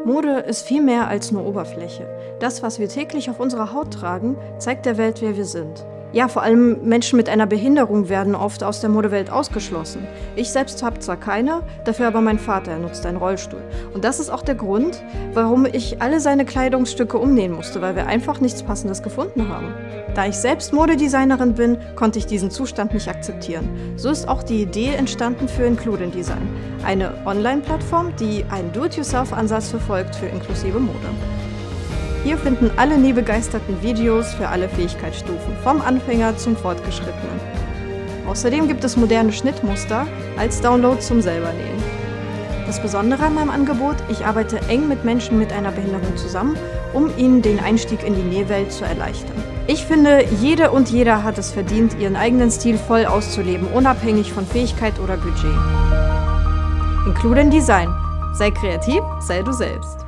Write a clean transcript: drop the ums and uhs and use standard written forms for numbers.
Mode ist viel mehr als nur Oberfläche. Das, was wir täglich auf unserer Haut tragen, zeigt der Welt, wer wir sind. Ja, vor allem Menschen mit einer Behinderung werden oft aus der Modewelt ausgeschlossen. Ich selbst habe zwar keine, dafür aber mein Vater, er nutzt einen Rollstuhl. Und das ist auch der Grund, warum ich alle seine Kleidungsstücke umnähen musste, weil wir einfach nichts Passendes gefunden haben. Da ich selbst Modedesignerin bin, konnte ich diesen Zustand nicht akzeptieren. So ist auch die Idee entstanden für Include Design, eine Online-Plattform, die einen Do-it-yourself-Ansatz verfolgt für inklusive Mode. Hier finden alle nähbegeisterten Videos für alle Fähigkeitsstufen, vom Anfänger zum Fortgeschrittenen. Außerdem gibt es moderne Schnittmuster als Download zum Selbernähen. Das Besondere an meinem Angebot, ich arbeite eng mit Menschen mit einer Behinderung zusammen, um ihnen den Einstieg in die Nähwelt zu erleichtern. Ich finde, jede und jeder hat es verdient, ihren eigenen Stil voll auszuleben, unabhängig von Fähigkeit oder Budget. Include Design. Sei kreativ, sei du selbst.